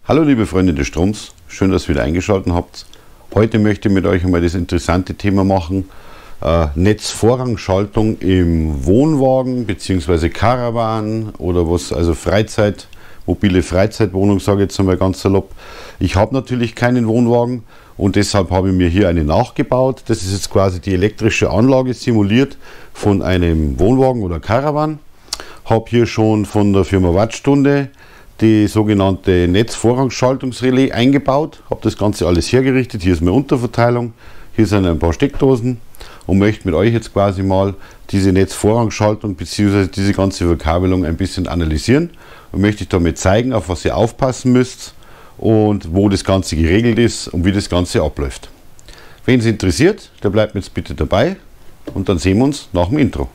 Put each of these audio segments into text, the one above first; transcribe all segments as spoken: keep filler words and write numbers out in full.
Hallo liebe Freunde des Stroms, schön, dass ihr wieder eingeschaltet habt. Heute möchte ich mit euch einmal das interessante Thema machen, äh, Netzvorrangschaltung im Wohnwagen bzw. Caravan oder was, also Freizeit, mobile Freizeitwohnung, sage ich jetzt einmal ganz salopp. Ich habe natürlich keinen Wohnwagen und deshalb habe ich mir hier eine nachgebaut. Das ist jetzt quasi die elektrische Anlage simuliert von einem Wohnwagen oder Caravan. Habe hier schon von der Firma Wattstunde die sogenannte Netzvorrangschaltungsrelais eingebaut, habe das Ganze alles hergerichtet. Hier ist meine Unterverteilung, hier sind ein paar Steckdosen und möchte mit euch jetzt quasi mal diese Netzvorrangschaltung bzw. diese ganze Verkabelung ein bisschen analysieren und möchte euch damit zeigen, auf was ihr aufpassen müsst und wo das Ganze geregelt ist und wie das Ganze abläuft. Wen es interessiert, der bleibt jetzt bitte dabei und dann sehen wir uns nach dem Intro.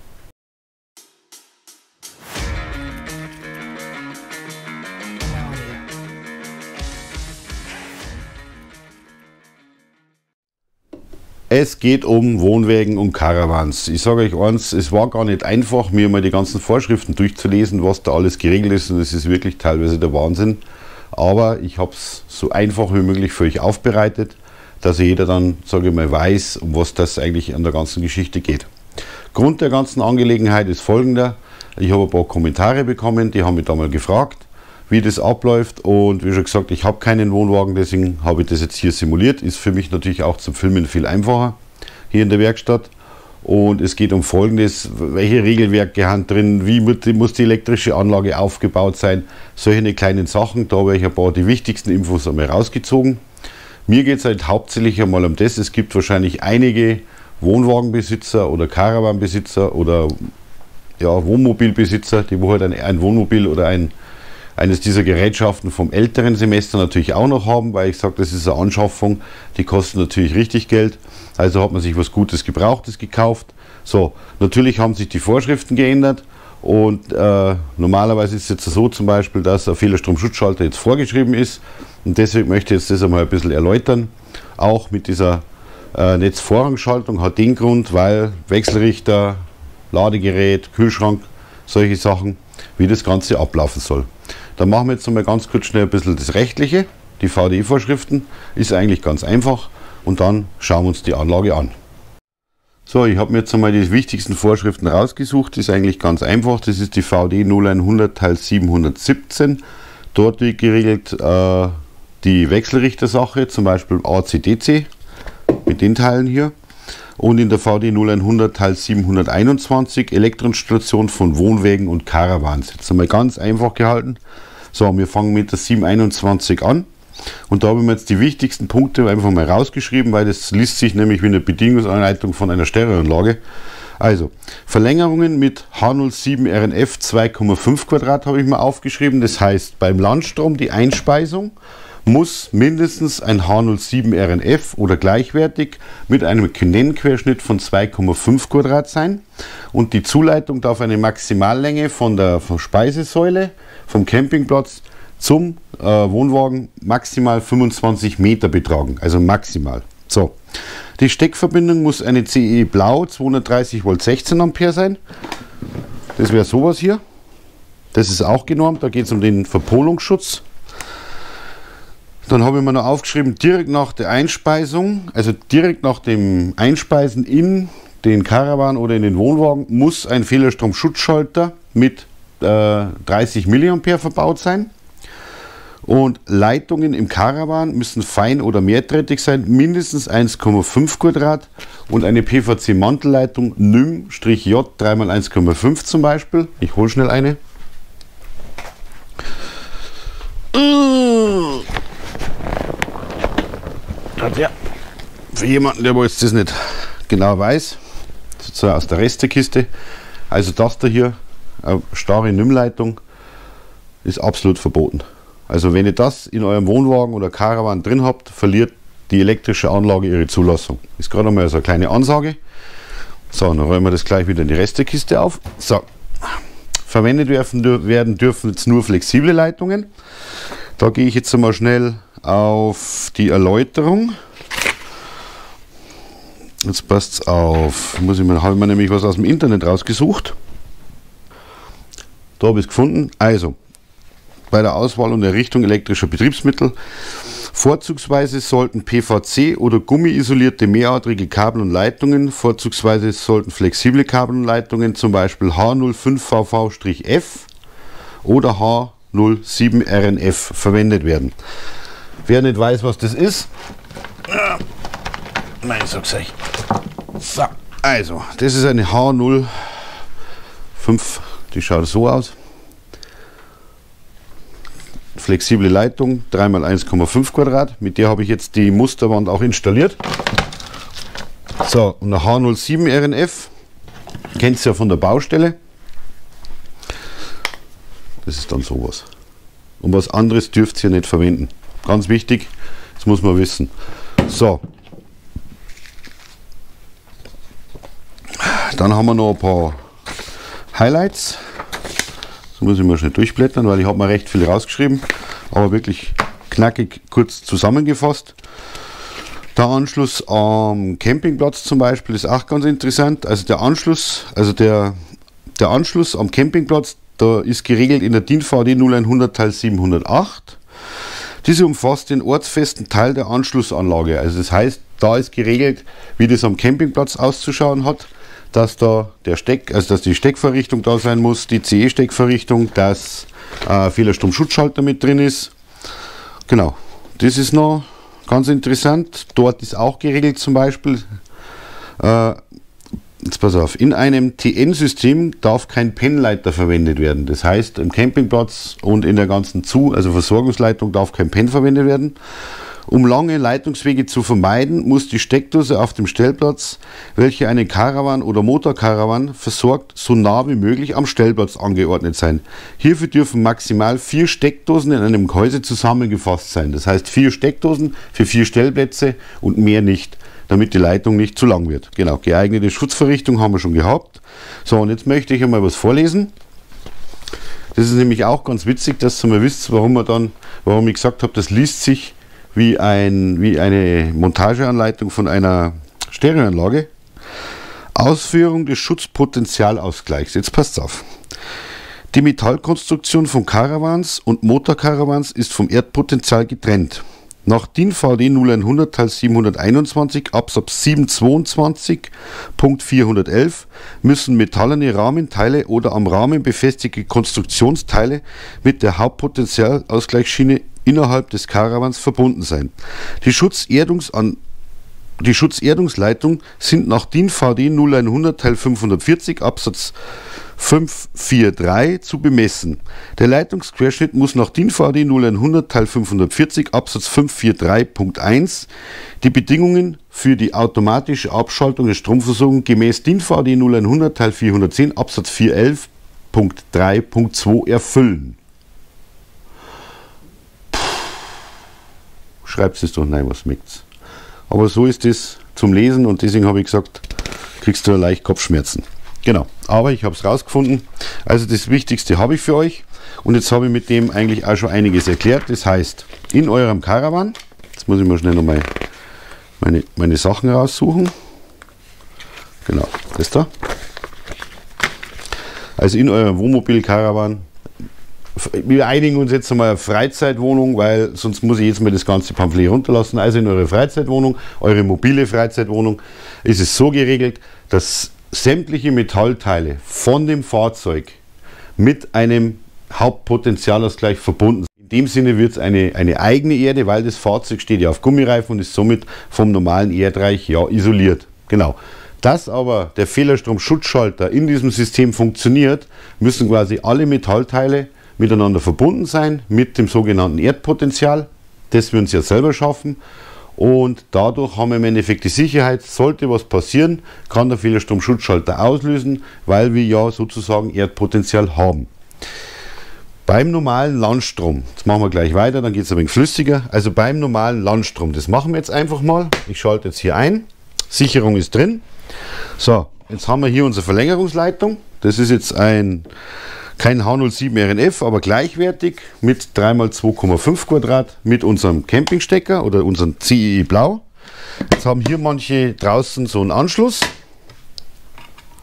Es geht um Wohnwägen und Caravans. Ich sage euch eins, es war gar nicht einfach, mir mal die ganzen Vorschriften durchzulesen, was da alles geregelt ist, und es ist wirklich teilweise der Wahnsinn. Aber ich habe es so einfach wie möglich für euch aufbereitet, dass jeder dann, sage ich mal, weiß, um was das eigentlich an der ganzen Geschichte geht. Grund der ganzen Angelegenheit ist folgender: Ich habe ein paar Kommentare bekommen, die haben mich da mal gefragt, wie das abläuft, und wie schon gesagt, ich habe keinen Wohnwagen, deswegen habe ich das jetzt hier simuliert. Ist für mich natürlich auch zum Filmen viel einfacher hier in der Werkstatt. Und es geht um Folgendes: Welche Regelwerke haben drin, wie muss die elektrische Anlage aufgebaut sein, solche kleinen Sachen. Da habe ich ein paar die wichtigsten Infos einmal rausgezogen. Mir geht es halt hauptsächlich einmal um das. Es gibt wahrscheinlich einige Wohnwagenbesitzer oder Caravanbesitzer oder ja, Wohnmobilbesitzer, die wo halt ein, ein Wohnmobil oder ein eines dieser Gerätschaften vom älteren Semester natürlich auch noch haben, weil ich sage, das ist eine Anschaffung, die kostet natürlich richtig Geld. Also hat man sich was Gutes Gebrauchtes gekauft. So, natürlich haben sich die Vorschriften geändert und äh, normalerweise ist es jetzt so zum Beispiel, dass ein Fehlerstromschutzschalter jetzt vorgeschrieben ist, und deswegen möchte ich jetzt das einmal ein bisschen erläutern. Auch mit dieser äh, Netzvorrangschaltung hat den Grund, weil Wechselrichter, Ladegerät, Kühlschrank, solche Sachen, wie das Ganze ablaufen soll. Dann machen wir jetzt noch mal ganz kurz schnell ein bisschen das Rechtliche. Die V D I-Vorschriften ist eigentlich ganz einfach und dann schauen wir uns die Anlage an. So, ich habe mir jetzt einmal die wichtigsten Vorschriften rausgesucht. Das ist eigentlich ganz einfach. Das ist die V D null hundert Teil siebenhundertsiebzehn. Dort wird geregelt äh, die Wechselrichtersache, zum Beispiel A C D C mit den Teilen hier. Und in der V D null hundert Teil siebenhunderteinundzwanzig Elektroinstallation von Wohnwägen und Caravans. Jetzt einmal ganz einfach gehalten. So, wir fangen mit der siebenhunderteinundzwanzig an. Und da haben wir jetzt die wichtigsten Punkte einfach mal rausgeschrieben, weil das liest sich nämlich wie eine Bedienungsanleitung von einer Stereoanlage. Also, Verlängerungen mit H null sieben R N F zwei Komma fünf Quadrat habe ich mal aufgeschrieben. Das heißt, beim Landstrom die Einspeisung muss mindestens ein H null sieben R N F oder gleichwertig mit einem Nennquerschnitt von zwei Komma fünf Quadrat sein, und die Zuleitung darf eine Maximallänge von der von Speisesäule vom Campingplatz zum äh, Wohnwagen maximal fünfundzwanzig Meter betragen, also maximal. So, die Steckverbindung muss eine C E Blau zweihundertdreißig Volt sechzehn Ampere sein. Das wäre sowas hier. Das ist auch genormt, da geht es um den Verpolungsschutz. Dann habe ich mir noch aufgeschrieben, direkt nach der Einspeisung, also direkt nach dem Einspeisen in den Caravan oder in den Wohnwagen, muss ein Fehlerstromschutzschalter mit äh, dreißig Milliampere verbaut sein. Und Leitungen im Caravan müssen fein oder mehrträchtig sein, mindestens eins Komma fünf Quadrat, und eine P V C-Mantelleitung N Y M-J drei mal eins Komma fünf zum Beispiel. Ich hole schnell eine. Ja, für jemanden, der jetzt das nicht genau weiß, sozusagen aus der Restekiste, also das da hier, eine starre N Y M-Leitung, ist absolut verboten. Also wenn ihr das in eurem Wohnwagen oder Caravan drin habt, verliert die elektrische Anlage ihre Zulassung. Ist gerade einmal so eine kleine Ansage. So, dann räumen wir das gleich wieder in die Restekiste auf. So, verwendet werden dürfen jetzt nur flexible Leitungen. Da gehe ich jetzt einmal schnell auf die Erläuterung. Jetzt passt es auf. Muss ich mal, habe ich mir nämlich was aus dem Internet rausgesucht. Da habe ich es gefunden. Also, bei der Auswahl und Errichtung elektrischer Betriebsmittel. Vorzugsweise sollten P V C oder gummiisolierte mehradrige Kabel und Leitungen, vorzugsweise sollten flexible Kabel und Leitungen, zum Beispiel H null fünf V V F oder H null sieben R N F verwendet werden. Wer nicht weiß, was das ist, nein, ich sag's euch. So, also, das ist eine H null fünf, die schaut so aus. Flexible Leitung, drei mal eins Komma fünf Quadrat, mit der habe ich jetzt die Musterwand auch installiert. So, und eine H null sieben R N F, kennt ihr ja von der Baustelle. Das ist dann sowas. Und was anderes dürft ihr nicht verwenden. Ganz wichtig, das muss man wissen. So. Dann haben wir noch ein paar Highlights. Das muss ich mal schnell durchblättern, weil ich habe mir recht viel rausgeschrieben, aber wirklich knackig kurz zusammengefasst. Der Anschluss am Campingplatz zum Beispiel ist auch ganz interessant. Also der Anschluss, also der, der Anschluss am Campingplatz, da ist geregelt in der D I N V D null hundert Teil siebenhundertacht. Diese umfasst den ortsfesten Teil der Anschlussanlage. Also das heißt, da ist geregelt, wie das am Campingplatz auszuschauen hat, dass da der Steck, also dass die Steckvorrichtung da sein muss, die C E-Steckvorrichtung, dass äh, Fehlerstromschutzschalter mit drin ist. Genau, das ist noch ganz interessant. Dort ist auch geregelt zum Beispiel, äh, jetzt pass auf, in einem T N-System darf kein Pennleiter verwendet werden. Das heißt, im Campingplatz und in der ganzen Zu-, also Versorgungsleitung darf kein Pen verwendet werden. Um lange Leitungswege zu vermeiden, muss die Steckdose auf dem Stellplatz, welche eine Caravan oder Motorcaravan versorgt, so nah wie möglich am Stellplatz angeordnet sein. Hierfür dürfen maximal vier Steckdosen in einem Gehäuse zusammengefasst sein. Das heißt vier Steckdosen für vier Stellplätze und mehr nicht, damit die Leitung nicht zu lang wird. Genau, geeignete Schutzvorrichtung haben wir schon gehabt. So, und jetzt möchte ich einmal was vorlesen. Das ist nämlich auch ganz witzig, dass ihr mal wisst, warum, wir dann, warum ich gesagt habe, das liest sich wie, ein, wie eine Montageanleitung von einer Stereoanlage. Ausführung des Schutzpotentialausgleichs. Jetzt passt auf. Die Metallkonstruktion von Caravans und Motorcaravans ist vom Erdpotential getrennt. Nach D I N V D null hundert Teil siebenhunderteinundzwanzig Absatz siebenhundertzweiundzwanzig Punkt vierhundertelf müssen metallene Rahmenteile oder am Rahmen befestigte Konstruktionsteile mit der Hauptpotentialausgleichsschiene innerhalb des Caravans verbunden sein. Die Schutzerdungsan Die Schutzerdungsleitung sind nach D I N V D null hundert Teil fünfhundertvierzig Absatz fünfhundertdreiundvierzig zu bemessen. Der Leitungsquerschnitt muss nach D I N V D null hundert Teil fünfhundertvierzig Absatz fünfhundertdreiundvierzig Punkt eins die Bedingungen für die automatische Abschaltung der Stromversorgung gemäß D I N V D null hundert Teil vierhundertzehn Absatz vierhundertelf Punkt drei Punkt zwei erfüllen. Schreibt es doch nein, was schmeckt's. Aber so ist es zum Lesen und deswegen habe ich gesagt, kriegst du leicht Kopfschmerzen. Genau, aber ich habe es rausgefunden. Also das Wichtigste habe ich für euch und jetzt habe ich mit dem eigentlich auch schon einiges erklärt. Das heißt, in eurem Caravan, jetzt muss ich mal schnell noch mal meine, meine Sachen raussuchen. Genau, das da. Also in eurem Wohnmobil-Caravan, wir einigen uns jetzt einmal auf Freizeitwohnung, weil sonst muss ich jetzt mal das ganze Pamphlet runterlassen. Also in eurer Freizeitwohnung, eure mobile Freizeitwohnung, ist es so geregelt, dass sämtliche Metallteile von dem Fahrzeug mit einem Hauptpotentialausgleich verbunden sind. In dem Sinne wird es eine, eine eigene Erde, weil das Fahrzeug steht ja auf Gummireifen und ist somit vom normalen Erdreich ja isoliert. Genau. Dass aber der Fehlerstromschutzschalter in diesem System funktioniert, müssen quasi alle Metallteile miteinander verbunden sein mit dem sogenannten Erdpotential, das wir uns ja selber schaffen und dadurch haben wir im Endeffekt die Sicherheit, sollte was passieren, kann der Fehlerstromschutzschalter auslösen, weil wir ja sozusagen Erdpotential haben. Beim normalen Landstrom, jetzt machen wir gleich weiter, dann geht es ein wenig flüssiger, also beim normalen Landstrom, das machen wir jetzt einfach mal, ich schalte jetzt hier ein, Sicherung ist drin, so, jetzt haben wir hier unsere Verlängerungsleitung, das ist jetzt ein kein H null sieben R N F, aber gleichwertig mit drei mal zwei Komma fünf Quadrat mit unserem Campingstecker oder unserem C E E Blau. Jetzt haben hier manche draußen so einen Anschluss.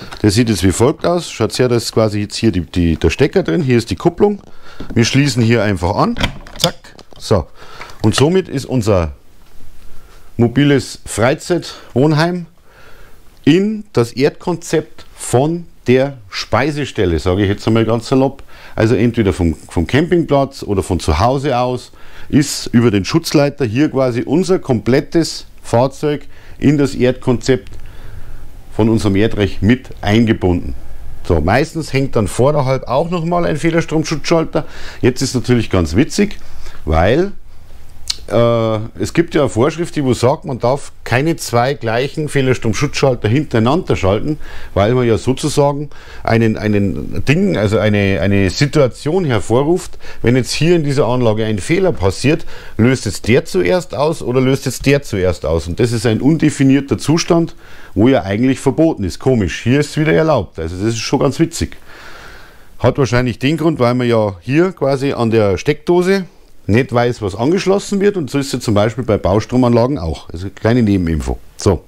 Der sieht jetzt wie folgt aus. Schaut her, da ist quasi jetzt hier die, die, der Stecker drin. Hier ist die Kupplung. Wir schließen hier einfach an. Zack. So. Und somit ist unser mobiles Freizeitwohnheim in das Erdkonzept von der Speisestelle, sage ich jetzt einmal ganz salopp. Also entweder vom, vom Campingplatz oder von zu Hause aus ist über den Schutzleiter hier quasi unser komplettes Fahrzeug in das Erdkonzept von unserem Erdreich mit eingebunden. So, meistens hängt dann vorderhalb auch nochmal ein Fehlerstromschutzschalter. Jetzt ist natürlich ganz witzig, weil äh, es gibt ja eine Vorschrift, die wo sagt, man darf keine zwei gleichen Fehlerstromschutzschalter hintereinander schalten, weil man ja sozusagen einen, einen Ding, also eine, eine Situation hervorruft. Wenn jetzt hier in dieser Anlage ein Fehler passiert, löst jetzt der zuerst aus oder löst jetzt der zuerst aus. Und das ist ein undefinierter Zustand, wo ja eigentlich verboten ist. Komisch, hier ist es wieder erlaubt. Also das ist schon ganz witzig. Hat wahrscheinlich den Grund, weil man ja hier quasi an der Steckdose nicht weiß, was angeschlossen wird, und so ist es zum Beispiel bei Baustromanlagen auch. Also kleine Nebeninfo. So.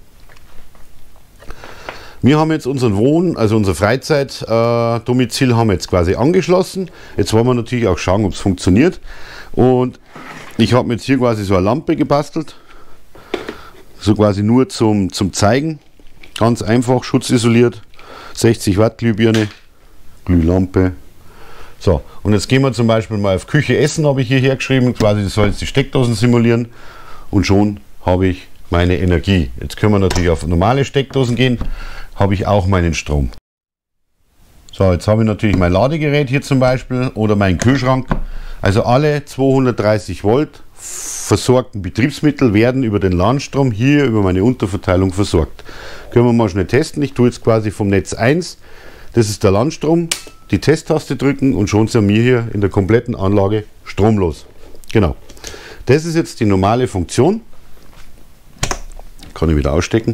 Wir haben jetzt unseren Wohn-, also unser Freizeitdomizil äh, haben wir jetzt quasi angeschlossen. Jetzt wollen wir natürlich auch schauen, ob es funktioniert. Und ich habe mir jetzt hier quasi so eine Lampe gebastelt. So quasi nur zum, zum Zeigen. Ganz einfach, schutzisoliert. sechzig Watt Glühbirne, Glühlampe. So, und jetzt gehen wir zum Beispiel mal auf Küche essen, habe ich hier hergeschrieben, quasi das soll jetzt die Steckdosen simulieren, und schon habe ich meine Energie. Jetzt können wir natürlich auf normale Steckdosen gehen, habe ich auch meinen Strom. So, jetzt habe ich natürlich mein Ladegerät hier zum Beispiel oder meinen Kühlschrank. Also alle zweihundertdreißig Volt versorgten Betriebsmittel werden über den LAN-Strom hier über meine Unterverteilung versorgt. Können wir mal schnell testen. Ich tue jetzt quasi vom Netz eins, das ist der LAN-Strom, die Testtaste drücken und schon sind wir hier in der kompletten Anlage stromlos. Genau. Das ist jetzt die normale Funktion. Kann ich wieder ausstecken.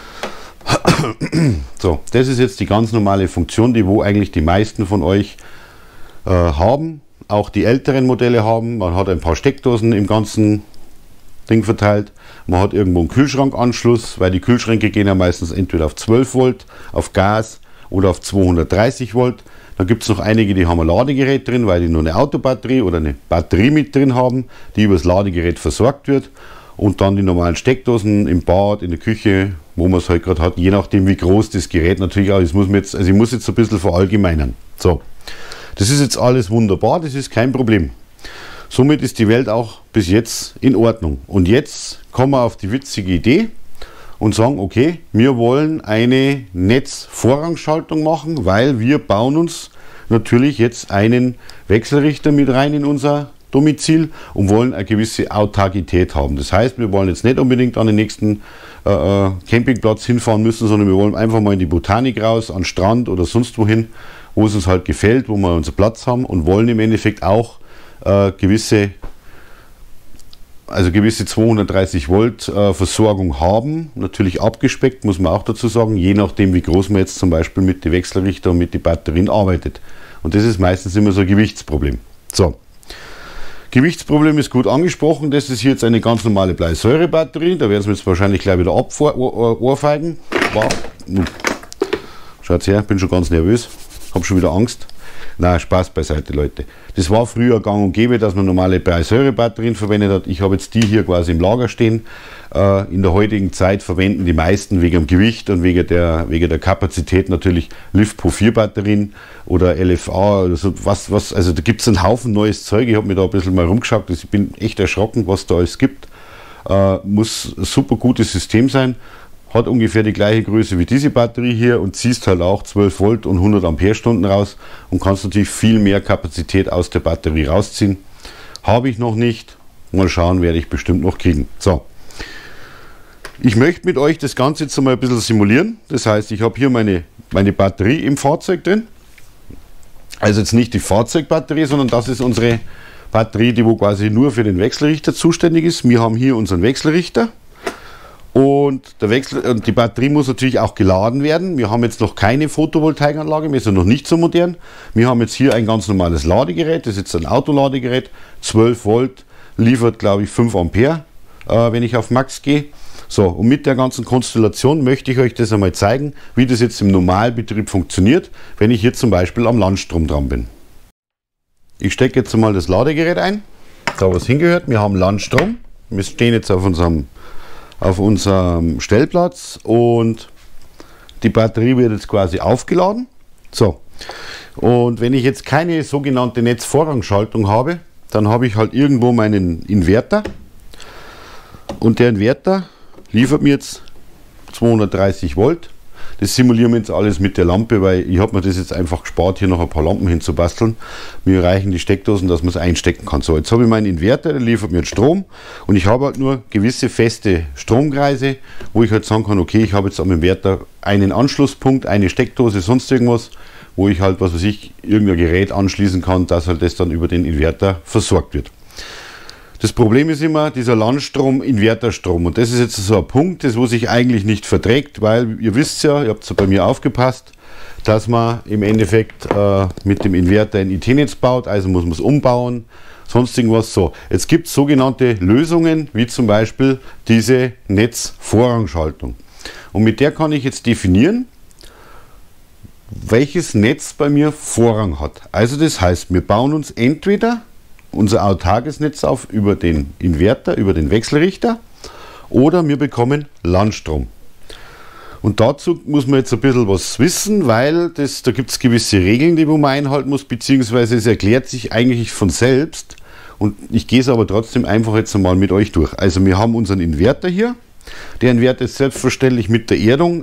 So, das ist jetzt die ganz normale Funktion, die wo eigentlich die meisten von euch äh, haben. Auch die älteren Modelle haben. Man hat ein paar Steckdosen im ganzen Ding verteilt. Man hat irgendwo einen Kühlschrankanschluss, weil die Kühlschränke gehen ja meistens entweder auf zwölf Volt, auf Gas oder auf zweihundertdreißig Volt. Dann gibt es noch einige, die haben ein Ladegerät drin, weil die nur eine Autobatterie oder eine Batterie mit drin haben, die über das Ladegerät versorgt wird. Und dann die normalen Steckdosen im Bad, in der Küche, wo man es halt gerade hat, je nachdem wie groß das Gerät natürlich auch ist. Muss man jetzt, also ich muss jetzt ein bisschen verallgemeinern. So, das ist jetzt alles wunderbar, das ist kein Problem. Somit ist die Welt auch bis jetzt in Ordnung. Und jetzt kommen wir auf die witzige Idee und sagen, okay, wir wollen eine Netzvorrangschaltung machen, weil wir bauen uns natürlich jetzt einen Wechselrichter mit rein in unser Domizil und wollen eine gewisse Autarkität haben. Das heißt, wir wollen jetzt nicht unbedingt an den nächsten äh, Campingplatz hinfahren müssen, sondern wir wollen einfach mal in die Botanik raus, an den Strand oder sonst wohin, wo es uns halt gefällt, wo wir unseren Platz haben, und wollen im Endeffekt auch äh, gewisse also gewisse zweihundertdreißig Volt äh, Versorgung haben, natürlich abgespeckt, muss man auch dazu sagen, je nachdem wie groß man jetzt zum Beispiel mit den Wechselrichter und mit den Batterien arbeitet. Und das ist meistens immer so ein Gewichtsproblem. So, Gewichtsproblem ist gut angesprochen, das ist hier jetzt eine ganz normale Bleisäurebatterie, da werden Sie mir jetzt wahrscheinlich gleich wieder abohrfeigen. Wow. Schaut her, bin schon ganz nervös, habe schon wieder Angst. Na, Spaß beiseite, Leute. Das war früher gang und gäbe, dass man normale Bleisäurebatterien verwendet hat. Ich habe jetzt die hier quasi im Lager stehen. Äh, in der heutigen Zeit verwenden die meisten wegen dem Gewicht und wegen der, wegen der Kapazität natürlich LiFePO vier Batterien oder L F A oder so. Was, was, also da gibt es einen Haufen neues Zeug. Ich habe mir da ein bisschen mal rumgeschaut. Ich bin echt erschrocken, was da alles gibt. Äh, muss ein super gutes System sein. Hat ungefähr die gleiche Größe wie diese Batterie hier und ziehst halt auch zwölf Volt und hundert Ampere-Stunden raus und kannst natürlich viel mehr Kapazität aus der Batterie rausziehen. Habe ich noch nicht. Mal schauen, werde ich bestimmt noch kriegen. So. Ich möchte mit euch das Ganze jetzt mal ein bisschen simulieren. Das heißt, ich habe hier meine, meine Batterie im Fahrzeug drin. Also jetzt nicht die Fahrzeugbatterie, sondern das ist unsere Batterie, die wo quasi nur für den Wechselrichter zuständig ist. Wir haben hier unseren Wechselrichter. Und der Wechsel, und die Batterie muss natürlich auch geladen werden. Wir haben jetzt noch keine Photovoltaikanlage, wir sind noch nicht so modern. Wir haben jetzt hier ein ganz normales Ladegerät, das ist jetzt ein Autoladegerät, zwölf Volt, liefert glaube ich fünf Ampere, äh, wenn ich auf Max gehe. So, und mit der ganzen Konstellation möchte ich euch das einmal zeigen, wie das jetzt im Normalbetrieb funktioniert, wenn ich hier zum Beispiel am Landstrom dran bin. Ich stecke jetzt mal das Ladegerät ein, da wo es hingehört. Wir haben Landstrom. Wir stehen jetzt auf unserem, auf unserem Stellplatz und die Batterie wird jetzt quasi aufgeladen. So, und wenn ich jetzt keine sogenannte Netzvorrangschaltung habe, dann habe ich halt irgendwo meinen Inverter und der Inverter liefert mir jetzt zweihundertdreißig Volt. Das simulieren wir jetzt alles mit der Lampe, weil ich habe mir das jetzt einfach gespart, hier noch ein paar Lampen hinzubasteln. Mir reichen die Steckdosen, dass man es einstecken kann. So, jetzt habe ich meinen Inverter, der liefert mir jetzt Strom und ich habe halt nur gewisse feste Stromkreise, wo ich halt sagen kann, okay, ich habe jetzt am Inverter einen Anschlusspunkt, eine Steckdose, sonst irgendwas, wo ich halt, was weiß ich, irgendein Gerät anschließen kann, dass halt das dann über den Inverter versorgt wird. Das Problem ist immer dieser Landstrom, Inverterstrom, und das ist jetzt so ein Punkt, das wo sich eigentlich nicht verträgt, weil ihr wisst ja, ihr habt ja bei mir aufgepasst, dass man im Endeffekt äh, mit dem Inverter ein I T-Netz baut, also muss man es umbauen, sonst irgendwas so. Jetzt gibt es sogenannte Lösungen, wie zum Beispiel diese Netzvorrangschaltung. Und mit der kann ich jetzt definieren, welches Netz bei mir Vorrang hat. Also das heißt, wir bauen uns entweder unser autarkes Netz auf über den Inverter, über den Wechselrichter, oder wir bekommen Landstrom. Und dazu muss man jetzt ein bisschen was wissen, weil das, da gibt es gewisse Regeln, die man einhalten muss, beziehungsweise es erklärt sich eigentlich von selbst. Und ich gehe es aber trotzdem einfach jetzt einmal mit euch durch. Also wir haben unseren Inverter hier. Der Inverter ist selbstverständlich mit der Erdung,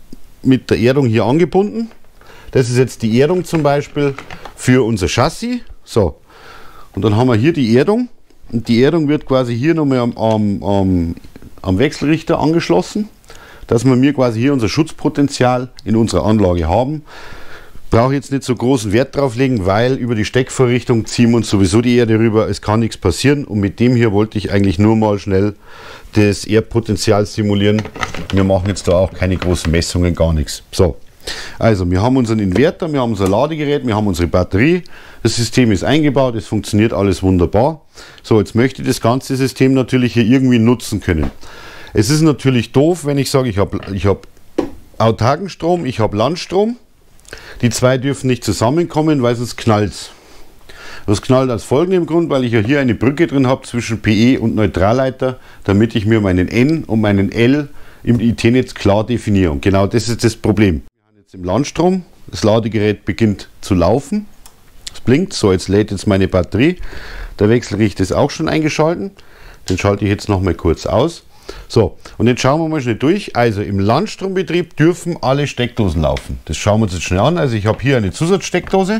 mit der Erdung hier angebunden. Das ist jetzt die Erdung zum Beispiel für unser Chassis. So. Und dann haben wir hier die Erdung und die Erdung wird quasi hier nochmal am, am, am, am Wechselrichter angeschlossen, dass wir mir quasi hier unser Schutzpotenzial in unserer Anlage haben. Brauche jetzt nicht so großen Wert drauf legen, weil über die Steckvorrichtung ziehen wir uns sowieso die Erde rüber, es kann nichts passieren, und mit dem hier wollte ich eigentlich nur mal schnell das Erdpotenzial simulieren. Wir machen jetzt da auch keine großen Messungen, gar nichts. So. Also, wir haben unseren Inverter, wir haben unser Ladegerät, wir haben unsere Batterie, das System ist eingebaut, es funktioniert alles wunderbar. So, jetzt möchte ich das ganze System natürlich hier irgendwie nutzen können. Es ist natürlich doof, wenn ich sage, ich habe ich hab autarken Strom, ich habe Landstrom. Die zwei dürfen nicht zusammenkommen, weil sonst knallt es. Das knallt aus folgendem Grund, weil ich ja hier eine Brücke drin habe zwischen P E und Neutralleiter, damit ich mir meinen N und meinen L im I T-Netz klar definiere. Und genau das ist das Problem. Im Landstrom, das Ladegerät beginnt zu laufen, es blinkt, so jetzt lädt jetzt meine Batterie, der Wechselrichter ist auch schon eingeschaltet, den schalte ich jetzt noch mal kurz aus. So, und jetzt schauen wir mal schnell durch. Also im Landstrombetrieb dürfen alle Steckdosen laufen, das schauen wir uns jetzt schnell an. Also ich habe hier eine Zusatzsteckdose,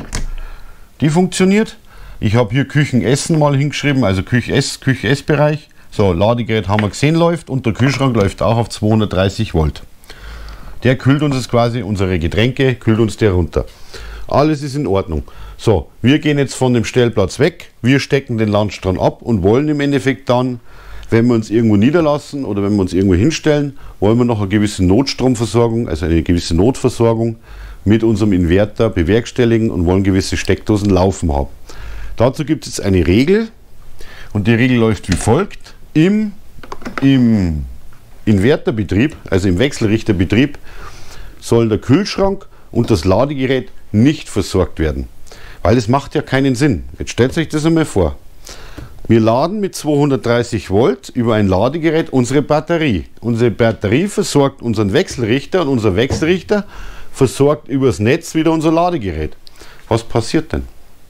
die funktioniert, ich habe hier Küchenessen mal hingeschrieben, also Küche-Ess, Küche-Ess-Bereich, so, Ladegerät haben wir gesehen läuft und der Kühlschrank läuft auch auf zweihundertdreißig Volt. Der kühlt uns jetzt quasi, unsere Getränke, kühlt uns der runter. Alles ist in Ordnung. So, wir gehen jetzt von dem Stellplatz weg, wir stecken den Landstrom ab und wollen im Endeffekt dann, wenn wir uns irgendwo niederlassen oder wenn wir uns irgendwo hinstellen, wollen wir noch eine gewisse Notstromversorgung, also eine gewisse Notversorgung mit unserem Inverter bewerkstelligen und wollen gewisse Steckdosen laufen haben. Dazu gibt es eine Regel und die Regel läuft wie folgt. Im, im Inverterbetrieb, also im Wechselrichterbetrieb, soll der Kühlschrank und das Ladegerät nicht versorgt werden. Weil es macht ja keinen Sinn. Jetzt stellt euch das einmal vor. Wir laden mit zweihundertdreißig Volt über ein Ladegerät unsere Batterie. Unsere Batterie versorgt unseren Wechselrichter und unser Wechselrichter versorgt übers Netz wieder unser Ladegerät. Was passiert denn?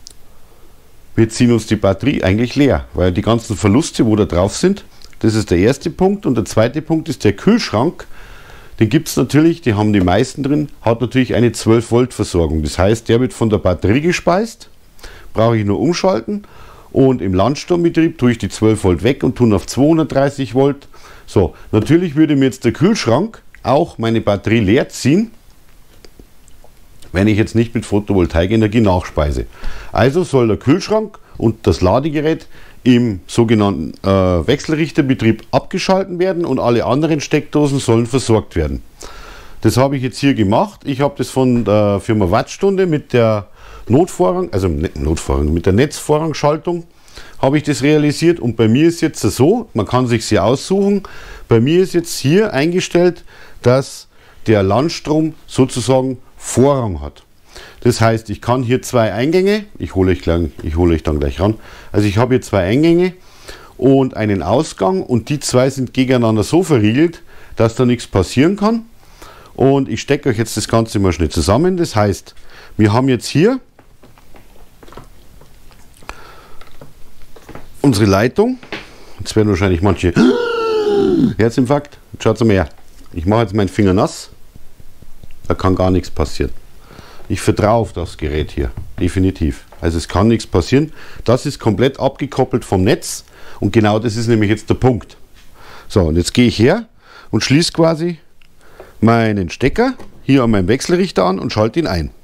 Wir ziehen uns die Batterie eigentlich leer, weil die ganzen Verluste, wo da drauf sind, das ist der erste Punkt, und der zweite Punkt ist der Kühlschrank. Den gibt es natürlich, die haben die meisten drin, hat natürlich eine zwölf Volt Versorgung. Das heißt, der wird von der Batterie gespeist, brauche ich nur umschalten, und im Landstrombetrieb tue ich die zwölf Volt weg und tue auf zweihundertdreißig Volt. So, natürlich würde mir jetzt der Kühlschrank auch meine Batterie leer ziehen, wenn ich jetzt nicht mit Photovoltaikenergie nachspeise. Also soll der Kühlschrank und das Ladegerät im sogenannten äh, Wechselrichterbetrieb abgeschalten werden und alle anderen Steckdosen sollen versorgt werden. Das habe ich jetzt hier gemacht. Ich habe das von der Firma Wattstunde mit der Notvorrang, also Notvorrang, mit der Netzvorrangschaltung habe ich das realisiert und bei mir ist jetzt so, man kann sich sie aussuchen, bei mir ist jetzt hier eingestellt, dass der Landstrom sozusagen Vorrang hat. Das heißt, ich kann hier zwei Eingänge, ich hole euch, gleich, ich hole euch dann gleich ran, also ich habe hier zwei Eingänge und einen Ausgang und die zwei sind gegeneinander so verriegelt, dass da nichts passieren kann. Und ich stecke euch jetzt das Ganze mal schnell zusammen. Das heißt, wir haben jetzt hier unsere Leitung. Jetzt werden wahrscheinlich manche Herzinfarkt. Schaut mal her. Ich mache jetzt meinen Finger nass. Da kann gar nichts passieren. Ich vertraue auf das Gerät hier. Definitiv. Also es kann nichts passieren. Das ist komplett abgekoppelt vom Netz. Und genau das ist nämlich jetzt der Punkt. So, und jetzt gehe ich her und schließe quasi meinen Stecker hier an meinem Wechselrichter an und schalte ihn ein.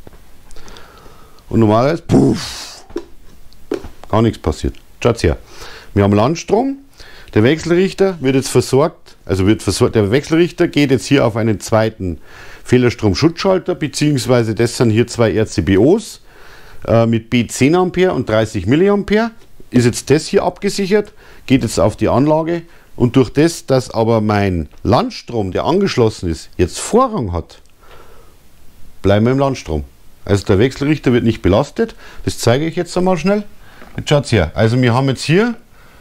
Und normalerweise, puff, gar nichts passiert. Schaut her. Wir haben Landstrom. Der Wechselrichter wird jetzt versorgt, also wird versorgt, der Wechselrichter geht jetzt hier auf einen zweiten Fehlerstrom-Schutzschalter, beziehungsweise das sind hier zwei R C B Os äh, mit B zehn Ampere und dreißig Milliampere. Ist jetzt das hier abgesichert, geht jetzt auf die Anlage. Und durch das, dass aber mein Landstrom, der angeschlossen ist, jetzt Vorrang hat, bleiben wir im Landstrom. Also der Wechselrichter wird nicht belastet. Das zeige ich jetzt einmal schnell. Jetzt schaut her. Also wir haben jetzt hier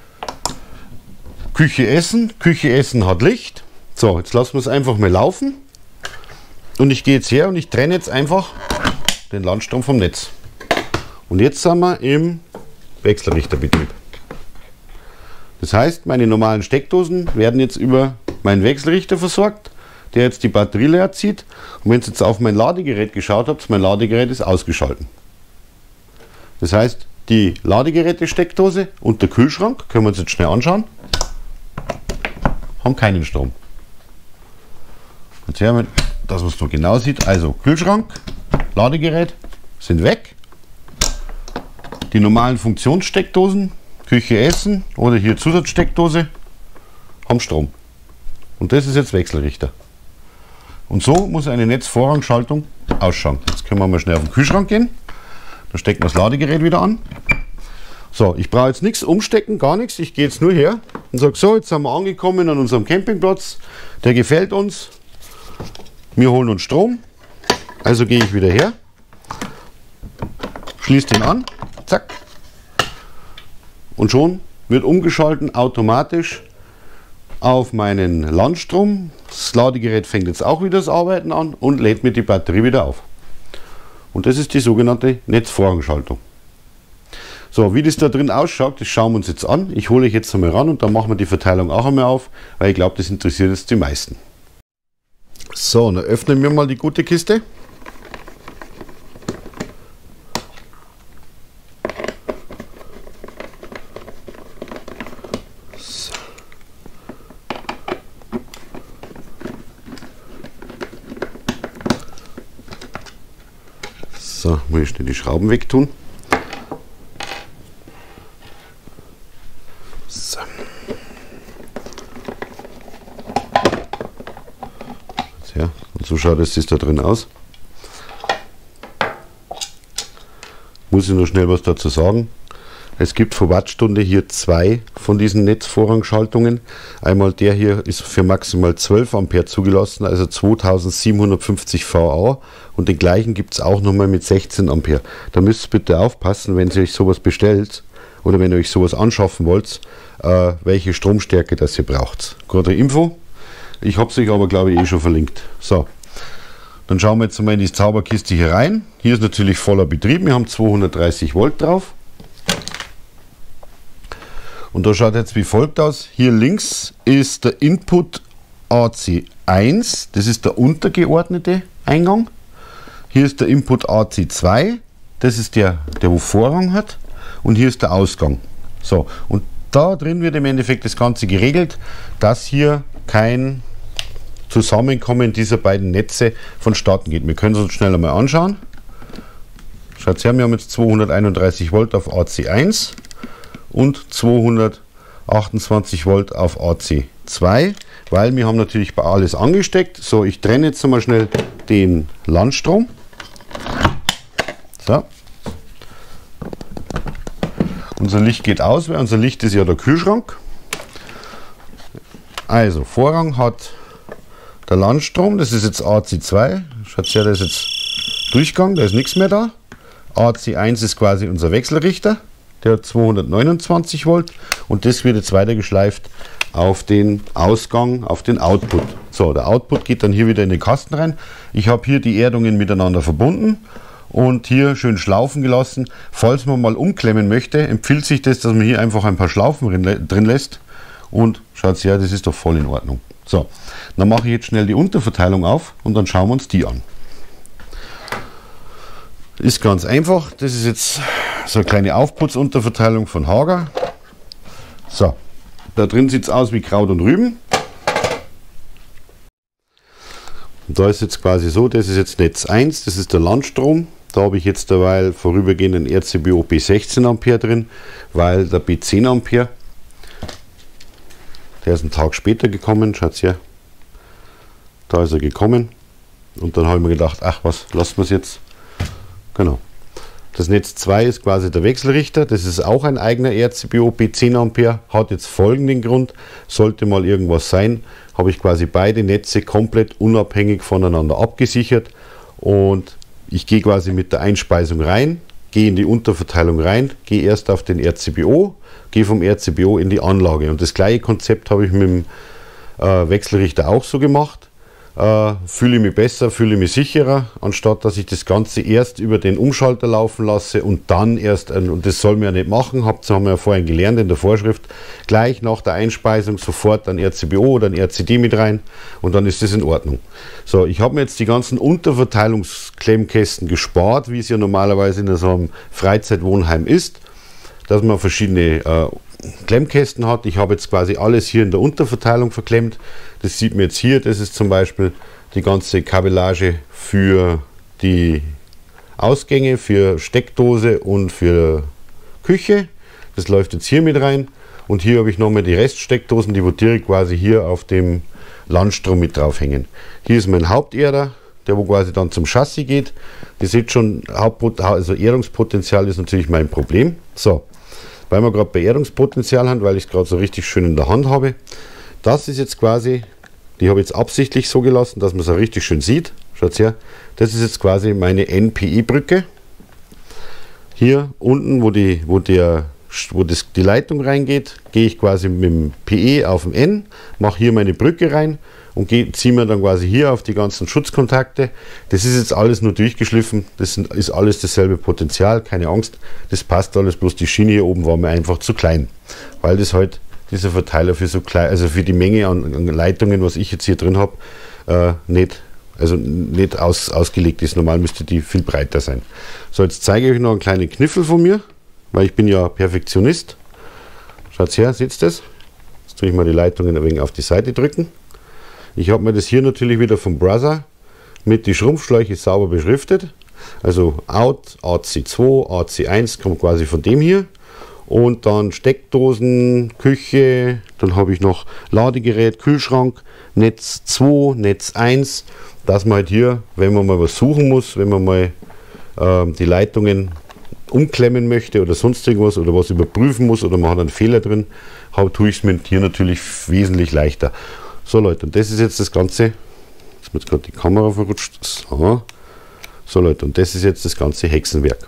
Küche Essen. Küche Essen hat Licht. So, jetzt lassen wir es einfach mal laufen. Und ich gehe jetzt her und ich trenne jetzt einfach den Landstrom vom Netz. Und jetzt sind wir im Wechselrichterbetrieb. Das heißt, meine normalen Steckdosen werden jetzt über meinen Wechselrichter versorgt, der jetzt die Batterie leer zieht. Und wenn ihr jetzt auf mein Ladegerät geschaut habt, mein Ladegerät ist ausgeschaltet. Das heißt, die Ladegeräte-Steckdose und der Kühlschrank, können wir uns jetzt schnell anschauen, haben keinen Strom. Jetzt hören wir, dass man es noch genau sieht. Also Kühlschrank, Ladegerät sind weg. Die normalen Funktionssteckdosen, Küche Essen oder hier Zusatzsteckdose, haben Strom. Und das ist jetzt Wechselrichter. Und so muss eine Netzvorrangschaltung ausschauen. Jetzt können wir mal schnell auf den Kühlschrank gehen. Da stecken wir das Ladegerät wieder an. So, ich brauche jetzt nichts umstecken, gar nichts. Ich gehe jetzt nur her und sage, so, jetzt sind wir angekommen an unserem Campingplatz. Der gefällt uns. Wir holen uns Strom. Also gehe ich wieder her, schließe den an, zack. Und schon wird umgeschalten automatisch auf meinen Landstrom. Das Ladegerät fängt jetzt auch wieder das Arbeiten an und lädt mir die Batterie wieder auf. Und das ist die sogenannte Netzvorrangschaltung. So, wie das da drin ausschaut, das schauen wir uns jetzt an. Ich hole euch jetzt einmal ran und dann machen wir die Verteilung auch einmal auf, weil ich glaube, das interessiert jetzt die meisten. So, dann öffnen wir mal die gute Kiste. So, muss ich schnell die Schrauben wegtun. So. Ja, und so schaut es da drin aus. Muss ich noch schnell was dazu sagen. Es gibt pro Wattstunde hier zwei von diesen Netzvorrangschaltungen. Einmal der hier ist für maximal zwölf Ampere zugelassen, also zweitausendsiebenhundertfünfzig V A. Und den gleichen gibt es auch nochmal mit sechzehn Ampere. Da müsst ihr bitte aufpassen, wenn ihr euch sowas bestellt oder wenn ihr euch sowas anschaffen wollt, äh, welche Stromstärke das ihr braucht. Gute Info. Ich habe es euch aber, glaube ich, eh schon verlinkt. So, dann schauen wir jetzt mal in die Zauberkiste hier rein. Hier ist natürlich voller Betrieb. Wir haben zweihundertdreißig Volt drauf. Und da schaut jetzt wie folgt aus. Hier links ist der Input A C eins, das ist der untergeordnete Eingang. Hier ist der Input A C zwei, das ist der, der wo Vorrang hat. Und hier ist der Ausgang. So, und da drin wird im Endeffekt das Ganze geregelt, dass hier kein Zusammenkommen dieser beiden Netze vonstatten geht. Wir können es uns schnell einmal anschauen. Schaut her, wir haben jetzt zweihunderteinunddreißig Volt auf A C eins. Und zweihundertachtundzwanzig Volt auf A C zwei, weil wir haben natürlich bei alles angesteckt. So, ich trenne jetzt mal schnell den Landstrom. So. Unser Licht geht aus, weil unser Licht ist ja der Kühlschrank. Also Vorrang hat der Landstrom, das ist jetzt A C zwei. Schaut her, da ist jetzt Durchgang, da ist nichts mehr da. A C eins ist quasi unser Wechselrichter, der hat zweihundertneunundzwanzig Volt und das wird jetzt weiter geschleift auf den Ausgang, auf den Output. So, der Output geht dann hier wieder in den Kasten rein. Ich habe hier die Erdungen miteinander verbunden und hier schön Schlaufen gelassen. Falls man mal umklemmen möchte, empfiehlt sich das, dass man hier einfach ein paar Schlaufen drin lässt. Und schaut her, das ist doch voll in Ordnung. So, dann mache ich jetzt schnell die Unterverteilung auf und dann schauen wir uns die an. Ist ganz einfach. Das ist jetzt so eine kleine Aufputzunterverteilung von Hager. So, da drin sieht es aus wie Kraut und Rüben. Und da ist jetzt quasi so, das ist jetzt Netz eins, das ist der Landstrom. Da habe ich jetzt derweil vorübergehend einen R C B O B sechzehn Ampere drin, weil der B zehn Ampere, der ist einen Tag später gekommen, schaut her, da ist er gekommen. Und dann habe ich mir gedacht, ach was, lassen wir es jetzt. Genau. Das Netz zwei ist quasi der Wechselrichter, das ist auch ein eigener R C B O B zehn Ampere, hat jetzt folgenden Grund, sollte mal irgendwas sein, habe ich quasi beide Netze komplett unabhängig voneinander abgesichert und ich gehe quasi mit der Einspeisung rein, gehe in die Unterverteilung rein, gehe erst auf den R C B O, gehe vom R C B O in die Anlage und das gleiche Konzept habe ich mit dem äh, Wechselrichter auch so gemacht. Äh, fühle mich besser, fühle mich sicherer, anstatt dass ich das Ganze erst über den Umschalter laufen lasse und dann erst, äh, und das soll man ja nicht machen, das haben wir ja vorhin gelernt in der Vorschrift, gleich nach der Einspeisung sofort ein R C B O oder ein R C D mit rein und dann ist das in Ordnung. So, ich habe mir jetzt die ganzen Unterverteilungsklemmkästen gespart, wie es ja normalerweise in so einem Freizeitwohnheim ist, dass man verschiedene äh, Klemmkästen hat. Ich habe jetzt quasi alles hier in der Unterverteilung verklemmt. Das sieht man jetzt hier. Das ist zum Beispiel die ganze Kabellage für die Ausgänge, für Steckdose und für Küche. Das läuft jetzt hier mit rein. Und hier habe ich nochmal die Reststeckdosen, die wo direkt quasi hier auf dem Landstrom mit drauf hängen. Hier ist mein Haupterder, der wo quasi dann zum Chassis geht. Ihr seht schon, also Erdungspotenzial ist natürlich mein Problem. So. Weil wir gerade bei Erdungspotenzial haben, weil ich es gerade so richtig schön in der Hand habe. Das ist jetzt quasi, die habe ich jetzt absichtlich so gelassen, dass man es auch richtig schön sieht. Schaut her, das ist jetzt quasi meine N P I-Brücke. Hier unten, wo, die, wo, der, wo das, die Leitung reingeht, gehe ich quasi mit dem P E auf dem N, mache hier meine Brücke rein und ziehe mir dann quasi hier auf die ganzen Schutzkontakte. Das ist jetzt alles nur durchgeschliffen, das ist alles dasselbe Potenzial, keine Angst, das passt alles, bloß die Schiene hier oben war mir einfach zu klein, weil das halt dieser Verteiler für so klein, also für die Menge an, an Leitungen, was ich jetzt hier drin habe, äh, nicht, also nicht aus, ausgelegt ist. Normal müsste die viel breiter sein. So, jetzt zeige ich euch noch einen kleinen Kniffel von mir, weil ich bin ja Perfektionist. Schaut her, seht ihr das? Jetzt tue ich mal die Leitungen ein wenig auf die Seite drücken. Ich habe mir das hier natürlich wieder vom Brother mit die Schrumpfschläuche sauber beschriftet. Also Out, A C zwei, A C eins kommt quasi von dem hier. Und dann Steckdosen, Küche, dann habe ich noch Ladegerät, Kühlschrank, Netz zwei, Netz eins. Dass man halt hier, wenn man mal was suchen muss, wenn man mal äh, die Leitungen umklemmen möchte oder sonst irgendwas oder was überprüfen muss oder man hat einen Fehler drin, tue ich es mit hier natürlich wesentlich leichter. So Leute, und das ist jetzt das Ganze, jetzt ist mir jetzt gerade die Kamera verrutscht, so. So Leute, und das ist jetzt das ganze Hexenwerk.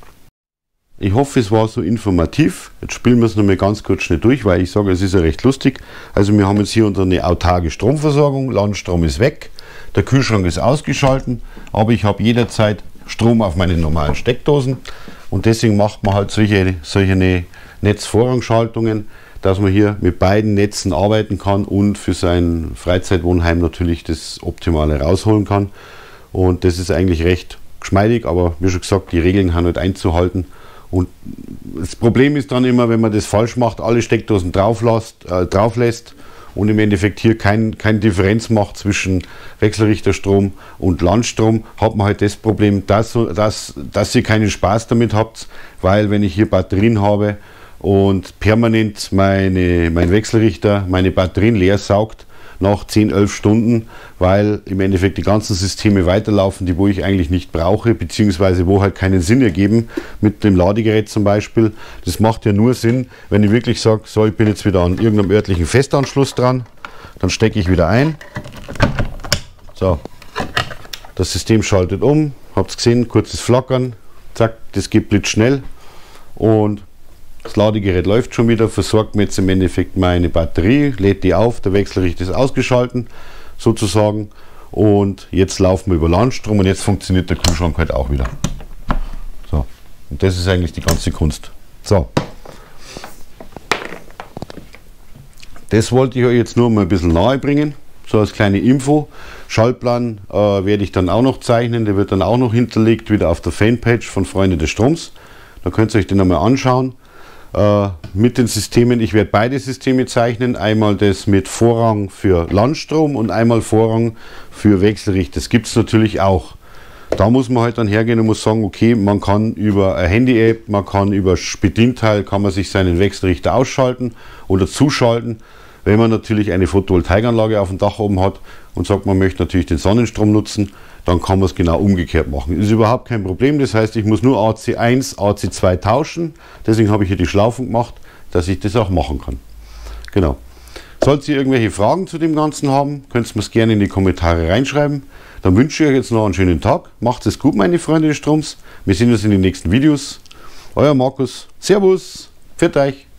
Ich hoffe, es war so informativ. Jetzt spielen wir es noch mal ganz kurz schnell durch, weil ich sage, es ist ja recht lustig. Also wir haben jetzt hier eine autarke Stromversorgung, Landstrom ist weg, der Kühlschrank ist ausgeschalten, aber ich habe jederzeit Strom auf meine normalen Steckdosen und deswegen macht man halt solche, solche Netzvorrangschaltungen, dass man hier mit beiden Netzen arbeiten kann und für sein Freizeitwohnheim natürlich das Optimale rausholen kann. Und das ist eigentlich recht geschmeidig, aber wie schon gesagt, die Regeln haben halt einzuhalten. Und das Problem ist dann immer, wenn man das falsch macht, alle Steckdosen drauf lässt, äh, drauf lässt und im Endeffekt hier kein, keine Differenz macht zwischen Wechselrichterstrom und Landstrom, hat man halt das Problem, dass, dass, dass ihr keinen Spaß damit habt, weil wenn ich hier Batterien habe und permanent meine, mein Wechselrichter meine Batterien leer saugt, nach zehn, elf Stunden, weil im Endeffekt die ganzen Systeme weiterlaufen, die wo ich eigentlich nicht brauche, beziehungsweise wo halt keinen Sinn ergeben, mit dem Ladegerät zum Beispiel. Das macht ja nur Sinn, wenn ich wirklich sage, so, ich bin jetzt wieder an irgendeinem örtlichen Festanschluss dran, dann stecke ich wieder ein. So, das System schaltet um, habt ihr gesehen, kurzes Flackern, zack, das geht blitzschnell und das Ladegerät läuft schon wieder, versorgt mir jetzt im Endeffekt meine Batterie, lädt die auf, der Wechselrichter ist ausgeschalten sozusagen und jetzt laufen wir über Landstrom und jetzt funktioniert der Kühlschrank halt auch wieder. So, und das ist eigentlich die ganze Kunst. So, das wollte ich euch jetzt nur mal ein bisschen nahe bringen, so als kleine Info. Schaltplan äh, werde ich dann auch noch zeichnen, der wird dann auch noch hinterlegt, wieder auf der Fanpage von Freunde des Stroms. Da könnt ihr euch den einmal anschauen. Äh, mit den Systemen, ich werde beide Systeme zeichnen, einmal das mit Vorrang für Landstrom und einmal Vorrang für Wechselrichter. Das gibt es natürlich auch. Da muss man halt dann hergehen und muss sagen, okay, man kann über eine Handy-App, man kann über das Bedienteil, kann man sich seinen Wechselrichter ausschalten oder zuschalten. Wenn man natürlich eine Photovoltaikanlage auf dem Dach oben hat und sagt, man möchte natürlich den Sonnenstrom nutzen, dann kann man es genau umgekehrt machen. Ist überhaupt kein Problem, das heißt, ich muss nur A C eins, A C zwei tauschen. Deswegen habe ich hier die Schlaufen gemacht, dass ich das auch machen kann. Genau. Solltet ihr irgendwelche Fragen zu dem Ganzen haben, könnt ihr mir es gerne in die Kommentare reinschreiben. Dann wünsche ich euch jetzt noch einen schönen Tag. Macht es gut, meine Freunde des Stroms. Wir sehen uns in den nächsten Videos. Euer Markus. Servus. Pfiat euch.